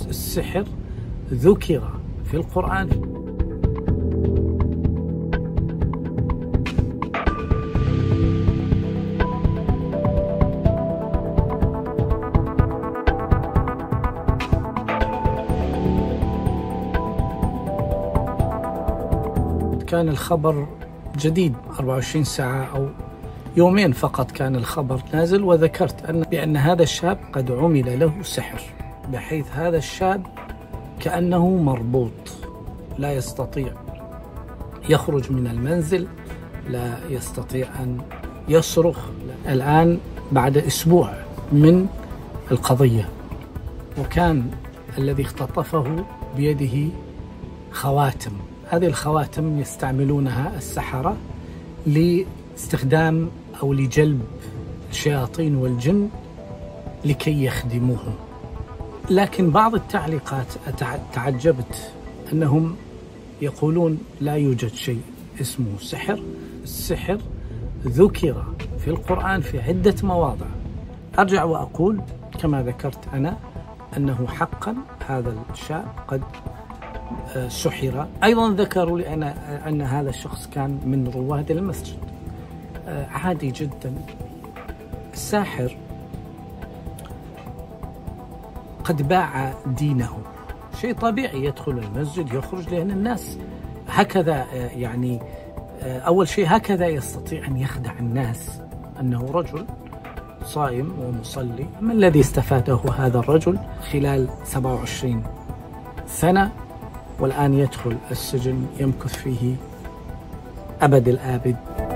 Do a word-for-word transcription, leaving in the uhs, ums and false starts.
السحر ذكر في القرآن. كان الخبر جديد، أربعة وعشرين ساعة أو يومين فقط كان الخبر نازل، وذكرت أن بأن هذا الشاب قد عمل له سحر، بحيث هذا الشاب كأنه مربوط، لا يستطيع يخرج من المنزل، لا يستطيع أن يصرخ. الآن بعد أسبوع من القضية، وكان الذي اختطفه بيده خواتم. هذه الخواتم يستعملونها السحرة لاستخدام أو لجلب الشياطين والجن لكي يخدموهم. لكن بعض التعليقات تعجبت، أنهم يقولون لا يوجد شيء اسمه سحر، السحر ذكر في القرآن في عدة مواضع. أرجع وأقول كما ذكرت أنا أنه حقا هذا الشاب قد سحر. أيضا ذكروا لي أن أن هذا الشخص كان من رواد المسجد. عادي جدا. الساحر قد باع دينه، شيء طبيعي، يدخل المسجد يخرج، لأن الناس هكذا، يعني أول شيء هكذا يستطيع أن يخدع الناس أنه رجل صائم ومصلي. ما الذي استفاده هذا الرجل خلال سبعة وعشرين سنة والآن يدخل السجن يمكث فيه أبد الآبد؟